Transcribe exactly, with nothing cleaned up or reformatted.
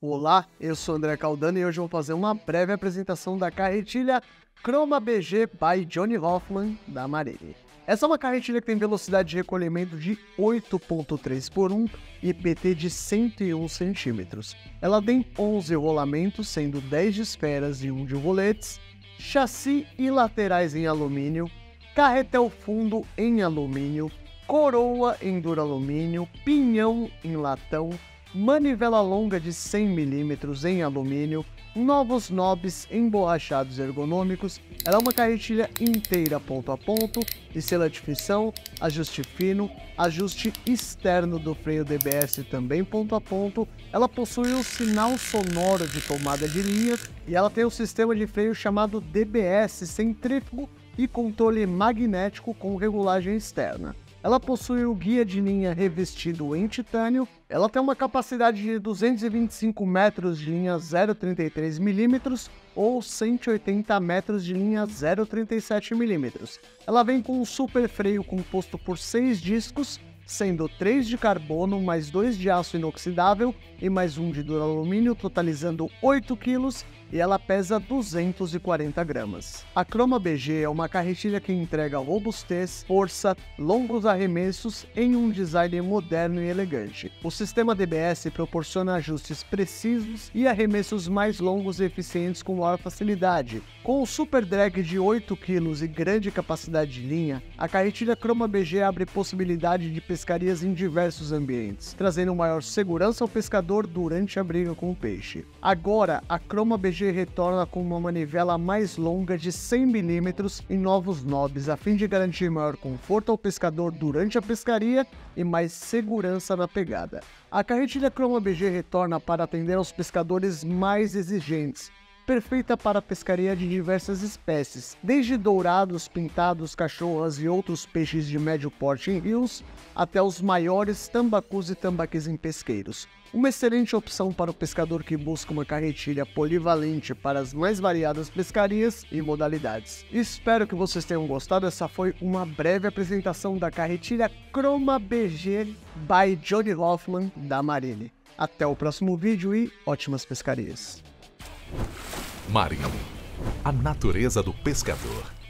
Olá, eu sou André Caldana e hoje eu vou fazer uma breve apresentação da carretilha Chroma B G by Johnny Hoffman da Marelli. Essa é uma carretilha que tem velocidade de recolhimento de oito ponto três por um e P T de cento e um centímetros. Ela tem onze rolamentos, sendo dez de esferas e um de roletes, chassi e laterais em alumínio, carretel fundo em alumínio, coroa em duralumínio, pinhão em latão, manivela longa de cem milímetros em alumínio, novos knobs emborrachados ergonômicos. Ela é uma carretilha inteira ponto a ponto, de seletificação, ajuste fino, ajuste externo do freio D B S também ponto a ponto. Ela possui um sinal sonoro de tomada de linha e ela tem um sistema de freio chamado D B S centrífugo e controle magnético com regulagem externa. Ela possui o guia de linha revestido em titânio. Ela tem uma capacidade de duzentos e vinte e cinco metros de linha zero vírgula trinta e três milímetros ou cento e oitenta metros de linha zero vírgula trinta e sete milímetros. Ela vem com um super freio composto por seis discos, sendo três de carbono, mais dois de aço inoxidável e mais um de duralumínio, totalizando oito quilos, e ela pesa duzentos e quarenta gramas. A Chroma B G é uma carretilha que entrega robustez, força, longos arremessos em um design moderno e elegante. O sistema D B S proporciona ajustes precisos e arremessos mais longos e eficientes com maior facilidade. Com o super drag de oito quilos e grande capacidade de linha, a carretilha Chroma B G abre possibilidade de pescarias em diversos ambientes, trazendo maior segurança ao pescador durante a briga com o peixe. Agora, a Chroma B G retorna com uma manivela mais longa de cem milímetros e novos knobs, a fim de garantir maior conforto ao pescador durante a pescaria e mais segurança na pegada. A carretilha Chroma B G retorna para atender aos pescadores mais exigentes, perfeita para a pescaria de diversas espécies, desde dourados, pintados, cachorras e outros peixes de médio porte em rios, até os maiores tambacus e tambaquis em pesqueiros. Uma excelente opção para o pescador que busca uma carretilha polivalente para as mais variadas pescarias e modalidades. Espero que vocês tenham gostado. Essa foi uma breve apresentação da carretilha Chroma B G by Johnny Hoffman da Marelli. Até o próximo vídeo e ótimas pescarias. Marelli, a natureza do pescador.